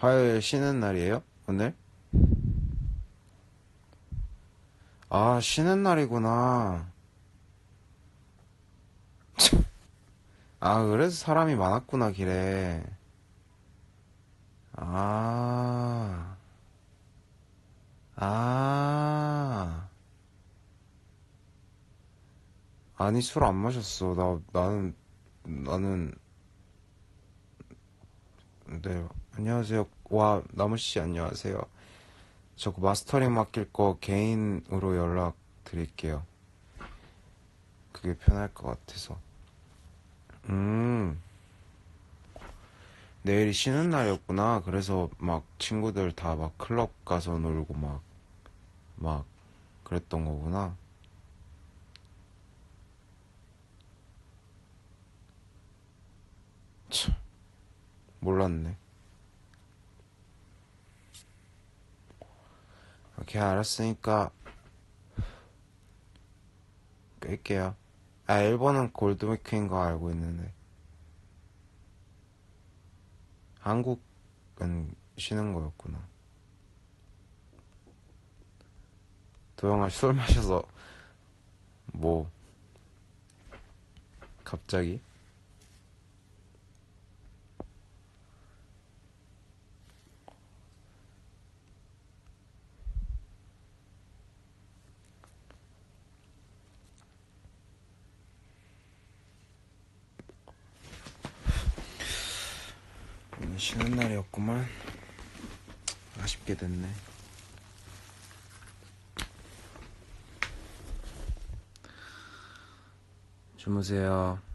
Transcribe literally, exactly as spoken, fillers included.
화요일 쉬는 날이에요? 오늘? 아, 쉬는 날이구나. 아, 그래서 사람이 많았구나, 길에. 아, 아. 아니, 술 안 마셨어. 나, 나는, 나는, 네. 안녕하세요. 와, 나무씨, 안녕하세요. 저 그 마스터링 맡길 거 개인으로 연락 드릴게요. 그게 편할 것 같아서. 음, 내일이 쉬는 날이었구나. 그래서 막 친구들 다 막 클럽 가서 놀고 막, 막 그랬던 거구나. 참, 몰랐네. 오케이, 알았으니까 끌게요. 아, 일본은 골드위크인 거 알고 있는데. 한국은 쉬는 거였구나. 도영아 술 마셔서 뭐 갑자기? 오늘 쉬는 날이었구만. 아쉽게 됐네. 주무세요.